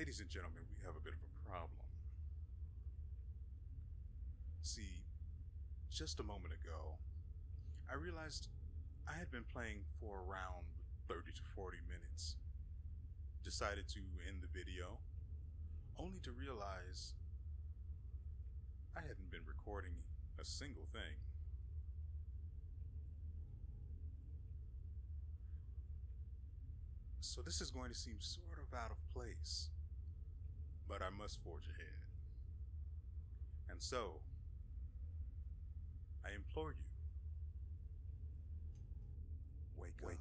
Ladies and gentlemen, we have a bit of a problem. See, just a moment ago, I realized I had been playing for around 30 to 40 minutes. Decided to end the video, only to realize I hadn't been recording a single thing. So this is going to seem sort of out of place, but I must forge ahead. And so, I implore you, wake up.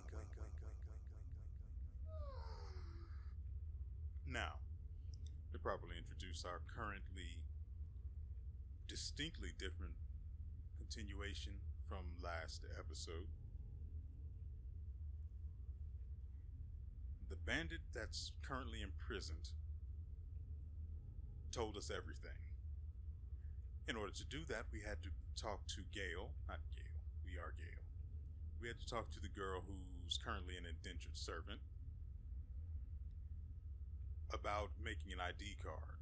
Now, to properly introduce our currently distinctly different continuation from last episode, the bandit that's currently imprisoned told us everything. In order to do that, we had to talk to Gail. Not Gail, we are Gail. We had to talk to the girl who's currently an indentured servant about making an ID card.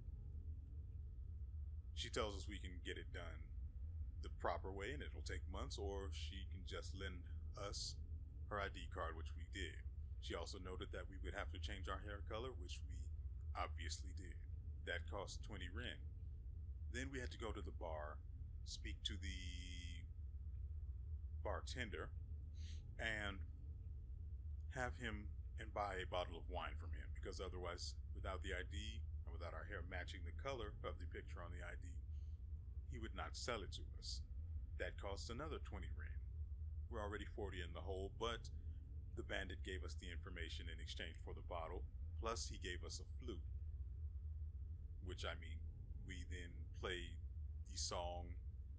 She tells us we can get it done the proper way and it'll take months, or she can just lend us her ID card, which we did. She also noted that we would have to change our hair color, which we obviously did. That cost 20 Ren. Then we had to go to the bar, speak to the bartender, and have him and buy a bottle of wine from him, because otherwise, without the ID and without our hair matching the color of the picture on the ID, he would not sell it to us. That cost another 20 Ren. We're already 40 in the hole, but the bandit gave us the information in exchange for the bottle, plus he gave us a flute. We then played the song,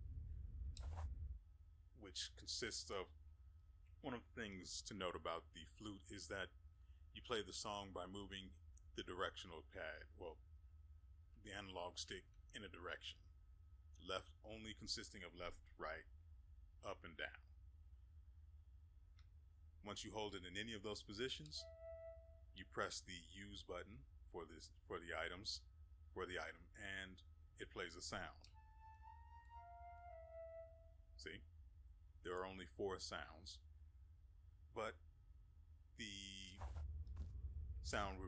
which consists of, one of the things to note about the flute is that you play the song by moving the directional pad, the analog stick, in a direction. Left only consisting of left, right, up, and down. Once you hold it in any of those positions, you press the use button for the item, and it plays a sound. See? There are only 4 sounds, but the sound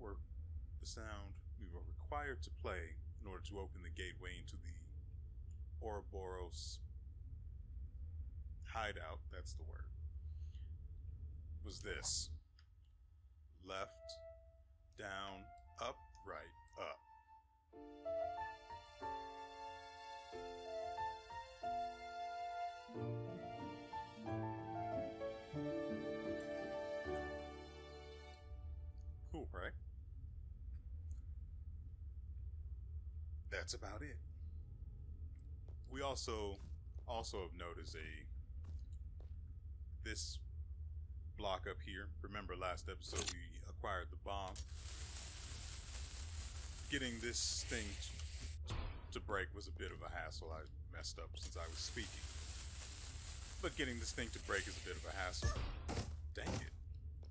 we were required to play in order to open the gateway into the Ouroboros hideout, that's the word, was this: left, down, up, right, up. Cool, right? That's about it. We also of note is this block up here. Remember last episode we acquired the bomb. Getting this thing to break was a bit of a hassle. I messed up since I was speaking. But getting this thing to break is a bit of a hassle. Dang it.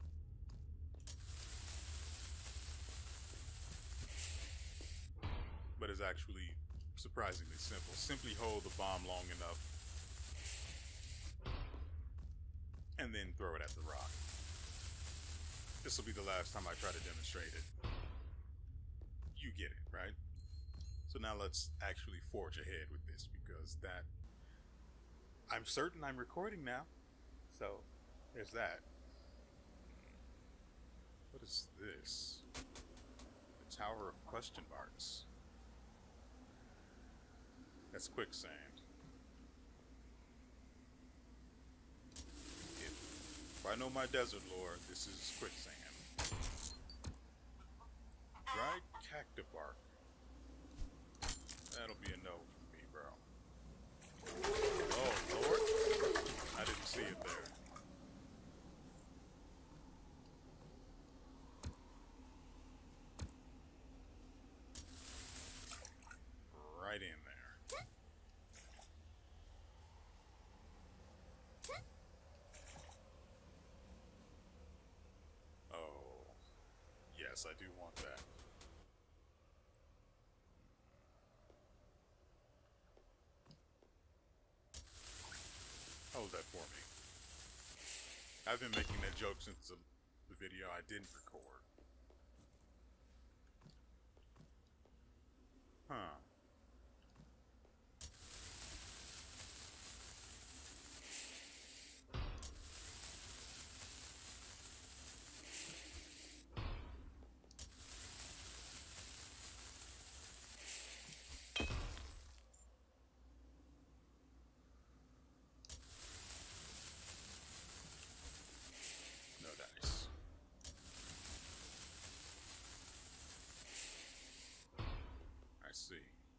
But it's actually surprisingly simple. Simply hold the bomb long enough and then throw it at the rock. This will be the last time I try to demonstrate it. You get it, right? So now let's actually forge ahead with this, because I'm certain I'm recording now. So there's that. What is this? The Tower of Question Marks. That's quicksand. If I know my desert lore, this is quicksand. Dried cactus bark. That'll be a no from me, bro. Oh, Lord. I didn't see it there. Right in there. Yes, I do want that. Hold that for me. I've been making that joke since the video I didn't record. Huh. No dice. I see.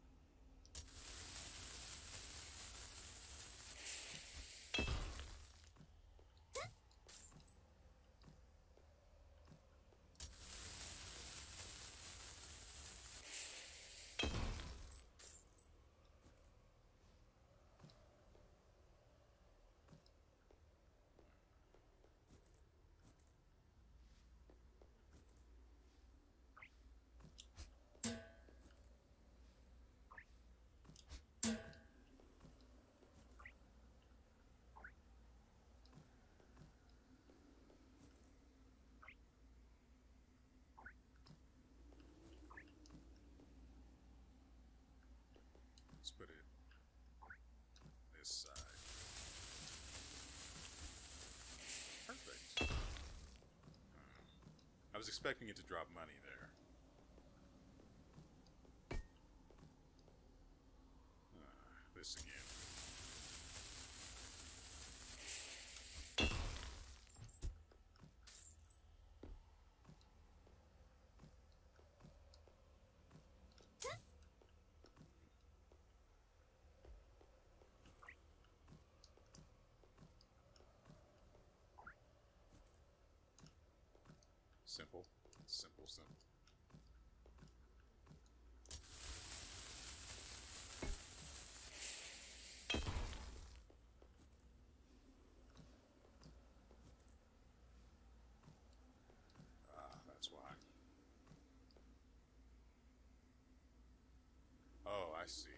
Let's put it this side. Perfect. I was expecting it to drop money there. This again. Simple, simple, simple. That's why. Oh, I see.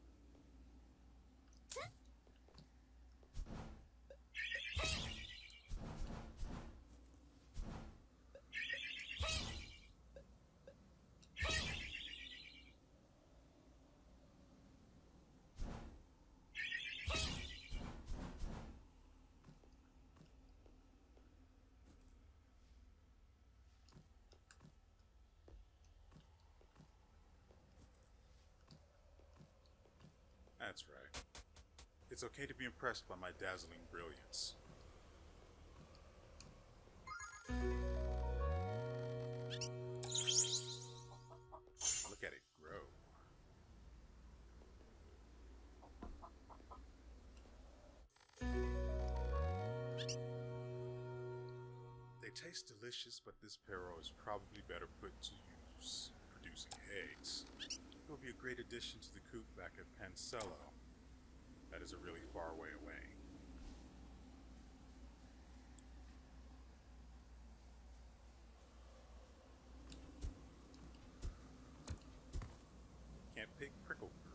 That's right. It's okay to be impressed by my dazzling brilliance. Look at it grow. They taste delicious, but this Pero is probably better put to use producing eggs. It will be a great addition to the coop back at Pancello. That is a really far way away. Can't pick prickle fruit.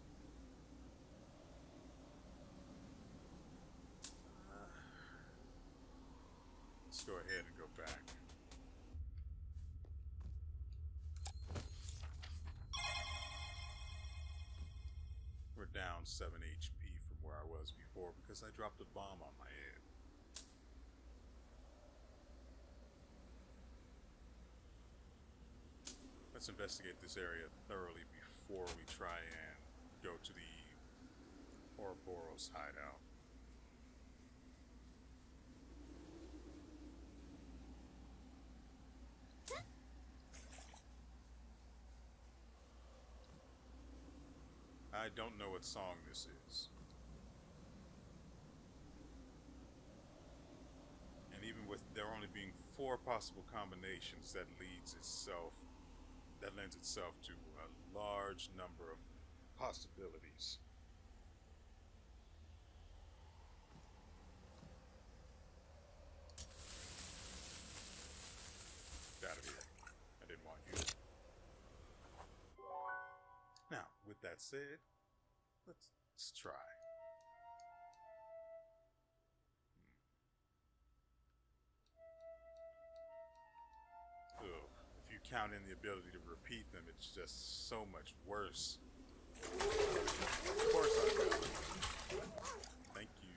Let's go ahead and go back. We're down 7 HP from where I was before because I dropped a bomb on my head. Let's investigate this area thoroughly before we try and go to the Ouroboros hideout. I don't know what song this is. And even with there only being 4 possible combinations, that lends itself to a large number of possibilities. Get out of here. That said, let's try. Ugh. If you count in the ability to repeat them, it's just so much worse. Of course I will. Thank you.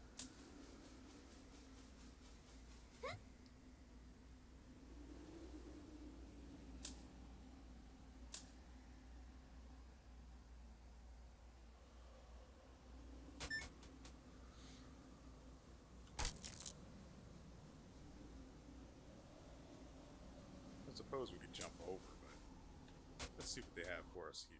I suppose we could jump over, but let's see what they have for us here.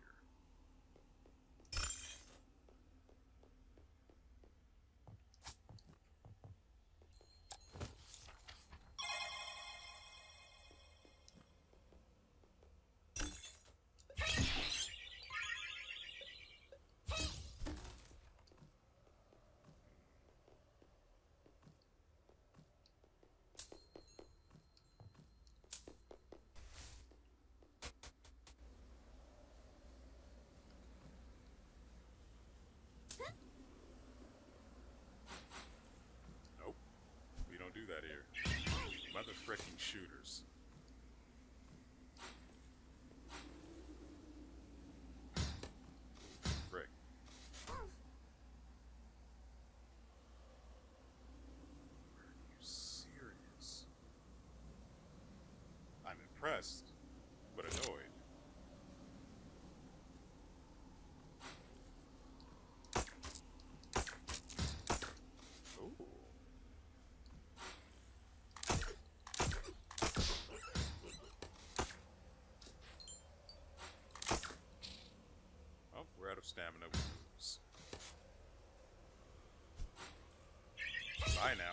Nope, we don't do that here. Mother fricking shooters. Frick. Are you serious? I'm impressed, but annoyed. Ooh. Oh, we're out of stamina. We lose. Bye now.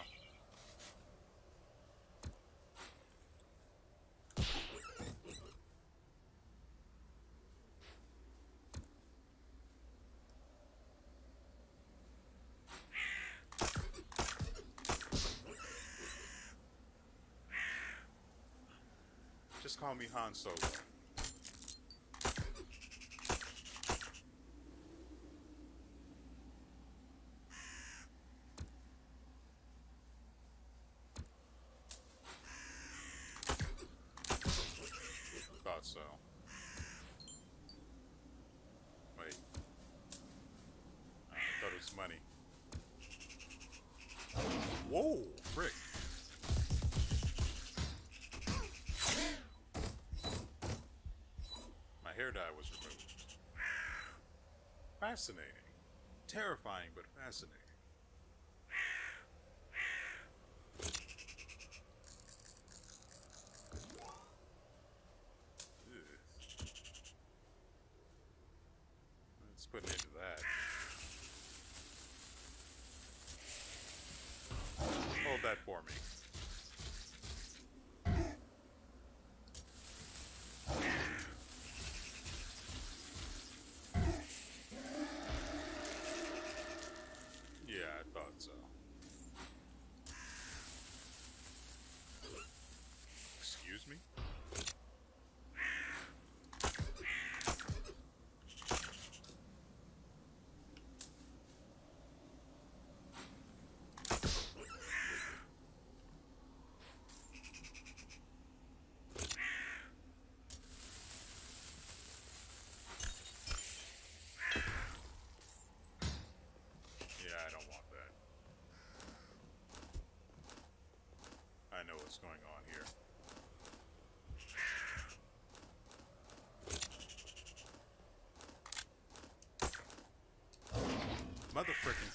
Just call me Han Solo. Thought so. Wait. I thought it was money. Whoa, frick. My hair dye was removed. Fascinating. Terrifying, but fascinating. Ugh. Let's put an end to that. Hold that for me. Yeah, I thought so. Excuse me? Yeah, I don't want that. I know what's going on here. Mother frickin'.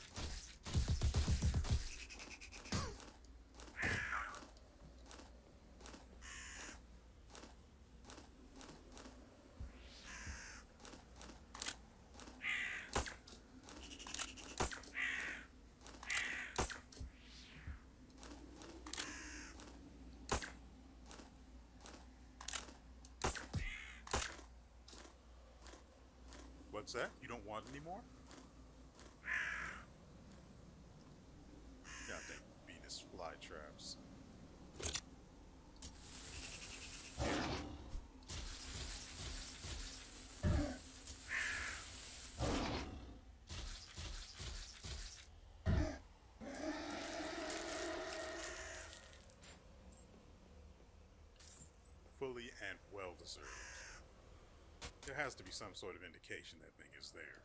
What's that? You don't want any more? Goddamn Venus flytraps. fully and well deserved. There has to be some sort of indication that thing is there.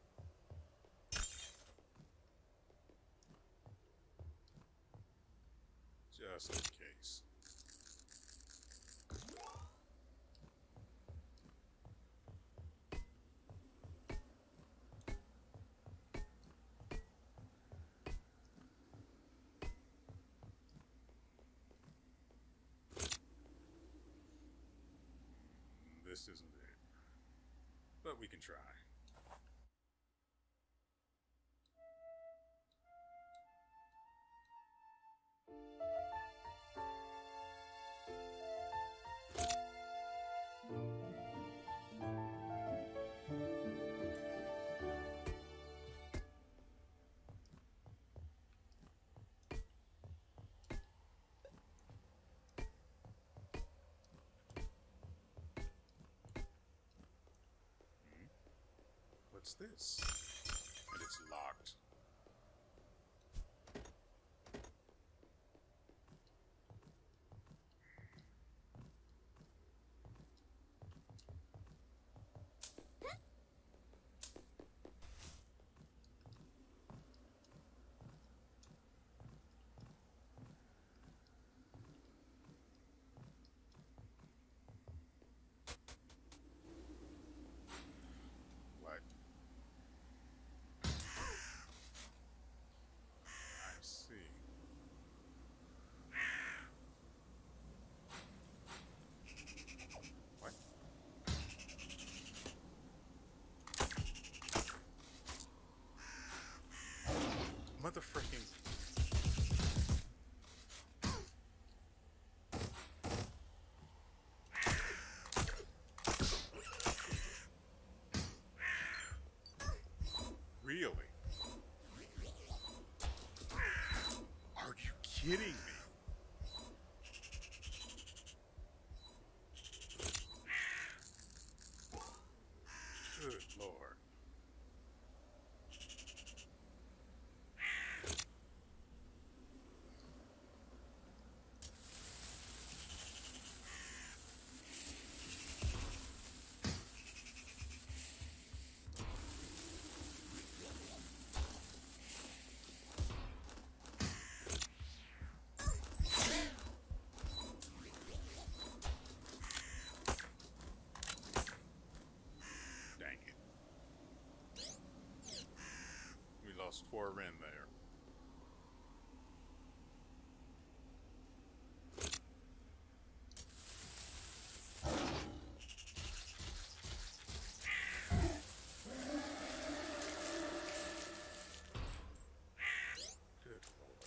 Just in case. This isn't it, but we can try. What's this? And it's locked. What? I see. What? Motherfucking. Really? Are you kidding me? Good Lord. Dang it. We lost 4 Ren there. Good Lord.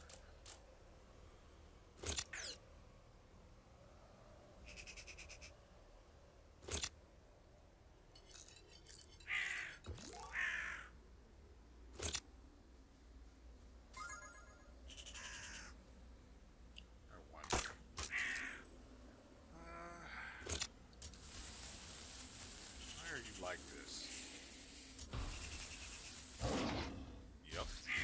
I wonder. Why are you like this? Yep.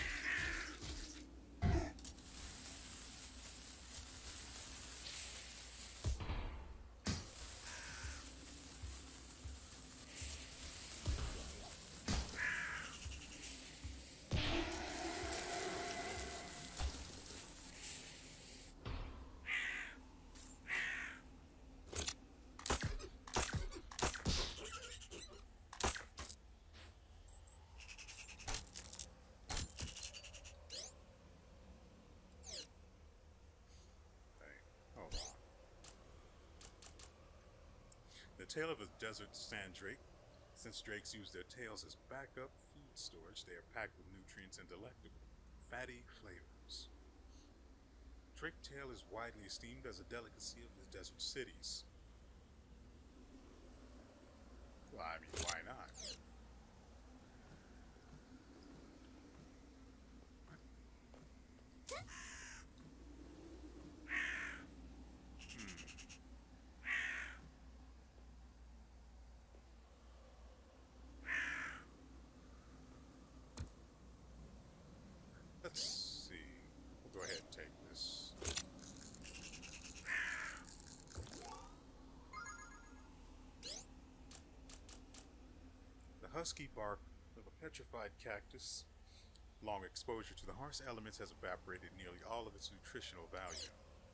Hey, hold on. The tale of a desert sand drake. Since drakes use their tails as backup food storage, they are packed with nutrients and delectable, fatty flavors. Drake tail is widely esteemed as a delicacy of the desert cities. Well, I mean, why not? Let's see. We'll go ahead and take this. musky bark of a petrified cactus. Long exposure to the harsh elements has evaporated nearly all of its nutritional value.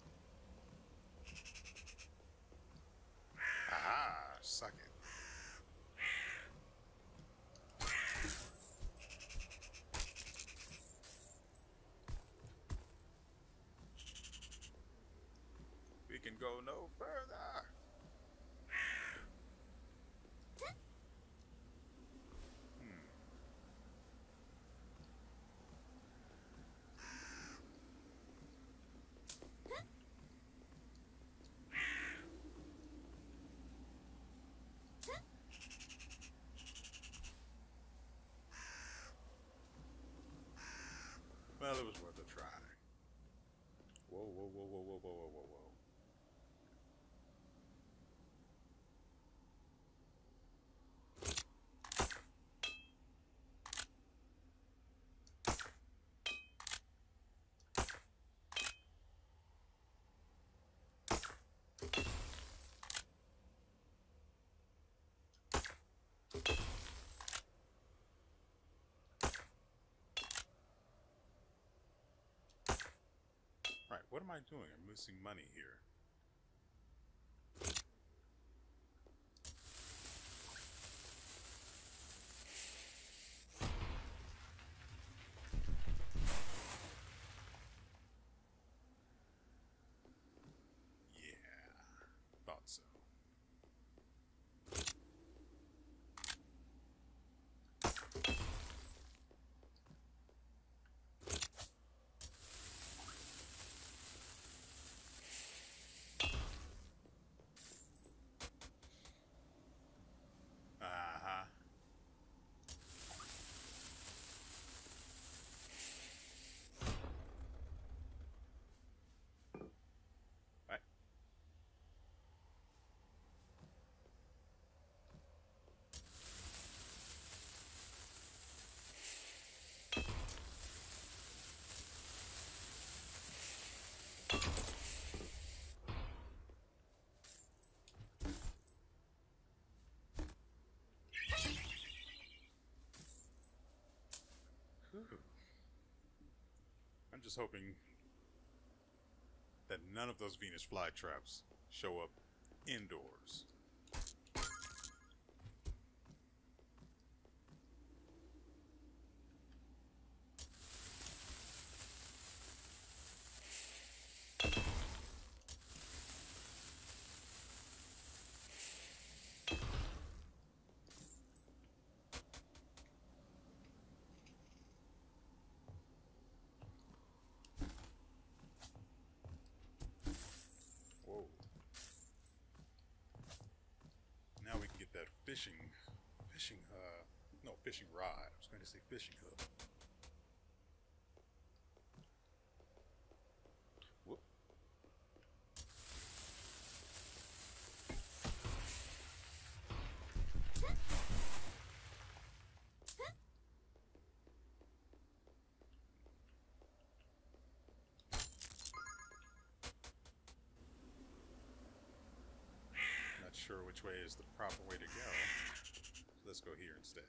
Aha! Suck it. We can go no further. Well, it was worth a try. Whoa, whoa, whoa, whoa, whoa, whoa, whoa, whoa, whoa. Right, what am I doing? I'm missing money here. Yeah, thought so. Uh-huh. Right. Whew. I'm just hoping that none of those Venus flytraps show up indoors. Whoa. Now we can get that fishing rod. I was going to say fishing hook. Whoop. Not sure which way is the proper way to go. So let's go here instead.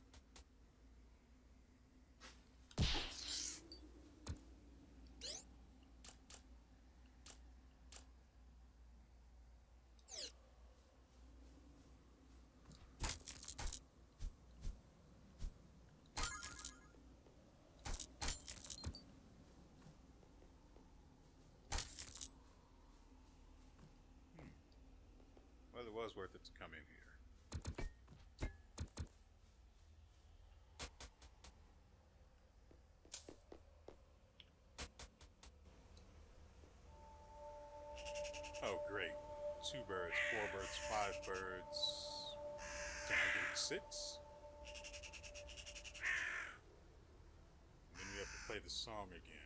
Well, it was worth it to come in here. Oh, great. 2 birds, 4 birds, 5 birds. Can I get 6? And then we have to play the song again.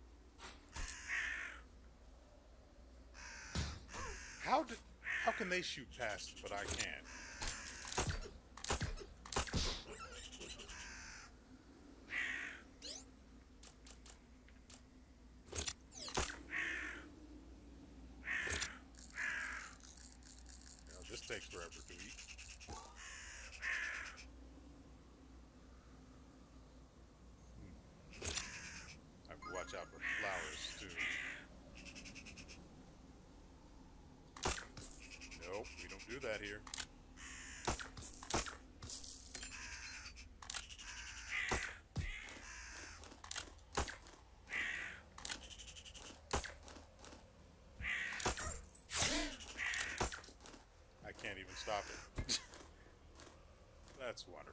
How can they shoot past it, but I can't? This takes forever to eat. that here. I can't even stop it. That's wonderful.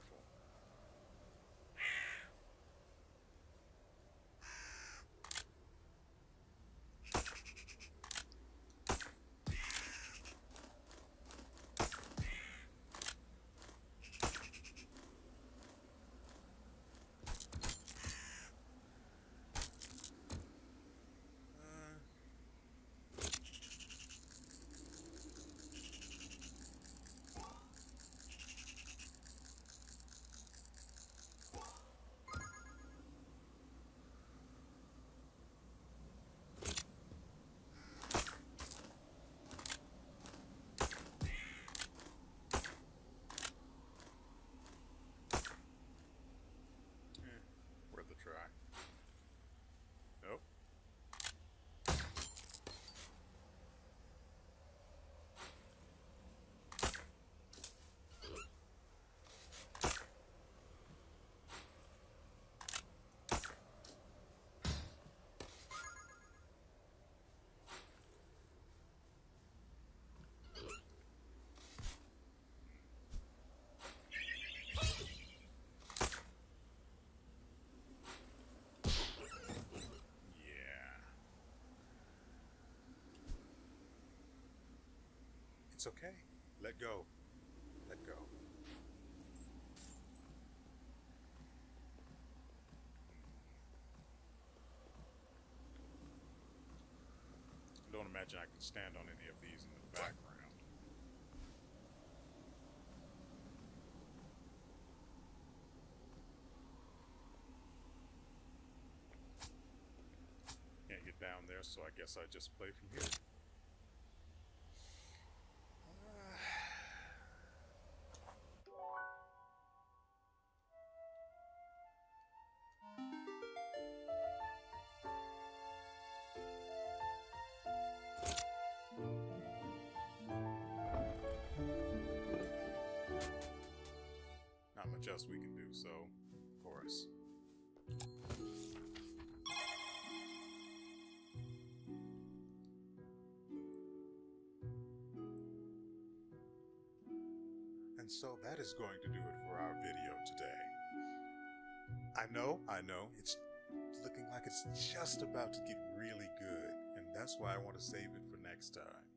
Worth a try. Nope. It's okay. Let go. Let go. Don't imagine I can stand on any of these in the background. Can't get down there, so I guess I just play from here. Not much else we can do, so, of course. And so that is going to do it for our video today. I know, it's looking like it's just about to get really good, and that's why I want to save it for next time.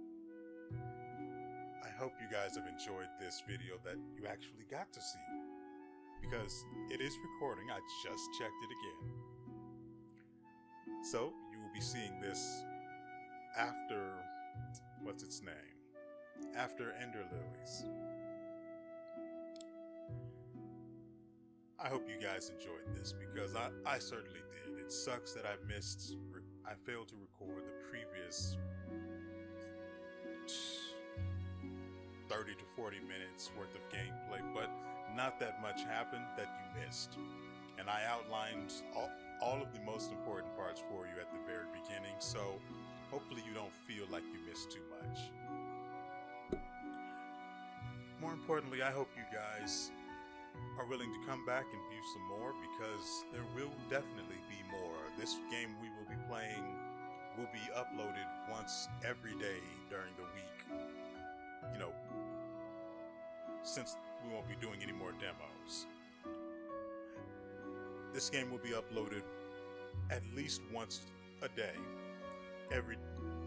I hope you guys have enjoyed this video that you actually got to see, because it is recording. I just checked it again. So you will be seeing this after, what's its name? After Ender Lilies. I hope you guys enjoyed this, because I certainly did. It sucks that I failed to record the previous 30 to 40 minutes worth of gameplay, but not that much happened that you missed. And I outlined all of the most important parts for you at the very beginning, so hopefully you don't feel like you missed too much. More importantly, I hope you guys are willing to come back and view some more, because there will definitely be more. This game we will be playing will be uploaded once every day during the week. You know, since we won't be doing any more demos. This game will be uploaded at least once a day. Every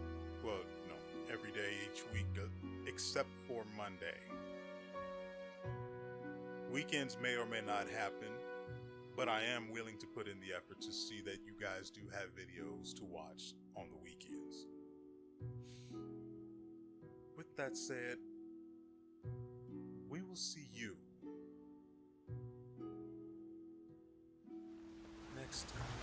day each week, except for Monday. Weekends may or may not happen, but I am willing to put in the effort to see that you guys do have videos to watch on the weekends. With that said, we will see you next time.